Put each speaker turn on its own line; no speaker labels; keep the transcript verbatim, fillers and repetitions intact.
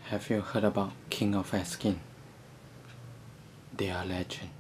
Have you heard about King of Erskine? They are legend.